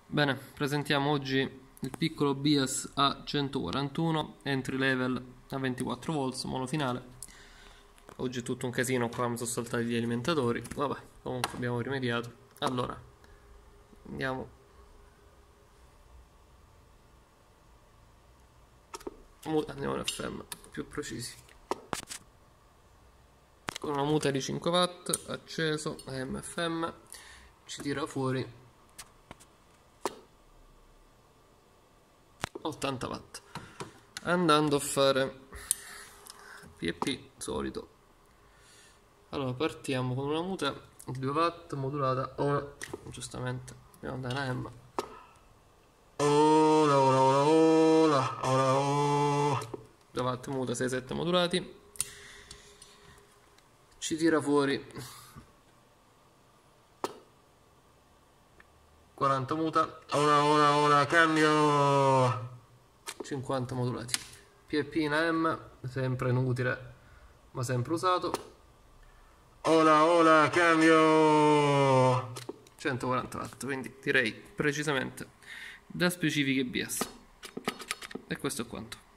Bene, presentiamo oggi il piccolo BIAS A141 entry level a 24 volts monofinale. Oggi è tutto un casino, qua mi sono saltati gli alimentatori, vabbè, comunque abbiamo rimediato. Allora, andiamo in FM, più precisi. Con una muta di 5 watt, acceso, AM/FM, ci tira fuori 80 watt. Andando a fare PEP solito. Allora partiamo con una muta di 2 watt modulata. Ora, giustamente, dobbiamo andare a AM. Ora. 2 watt muta 6-7 modulati. Ci tira fuori 40 muta. Ora cambio 50 modulati. PEP in AM, sempre inutile ma sempre usato. Ora cambio 140 watt, quindi direi precisamente da specifiche BIAS. E questo è quanto.